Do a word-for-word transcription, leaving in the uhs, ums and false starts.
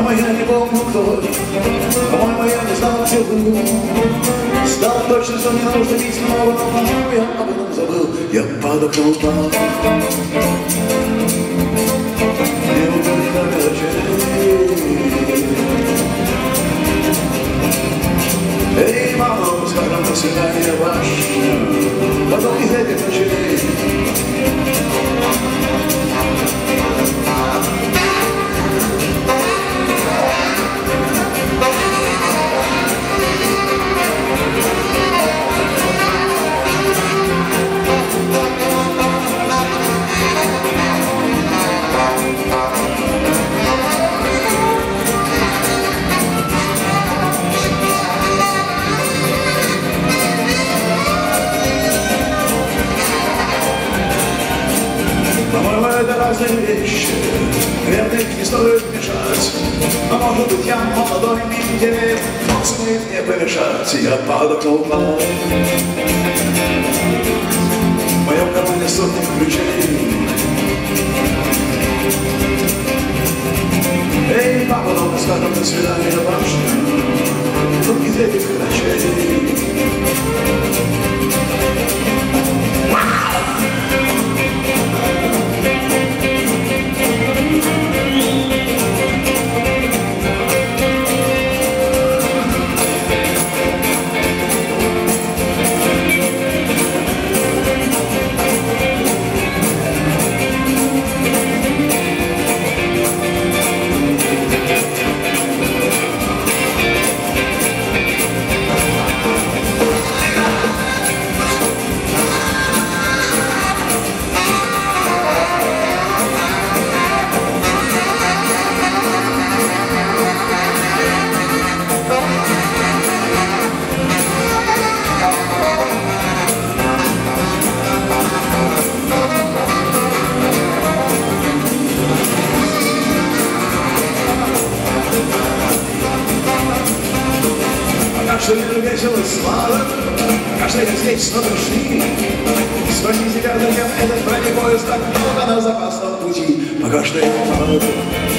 По-моему, я не помню, кто. По-моему, я не знал, где был. Знал точно, что мне нужно пить много, но, по-моему, я об этом забыл. Я под окном упал. Мне упали на мелочей. Эй, мама, скажем до свидания, башня. Потом из этих ночей. Это разные вещи, верно, их не стоит мешать. Но, может быть, я молодой лидер, кто сумеет мне помешать? Я под окном упал. В моем кармане сотни ключей. Эй, папа, ну скажем до свидания, башня. Тут из этих ночей. Что мир весело слава, каждый я здесь снова шли. Спросите, когда я этот бронепоезд так много на запасном пути, пока что я не могу.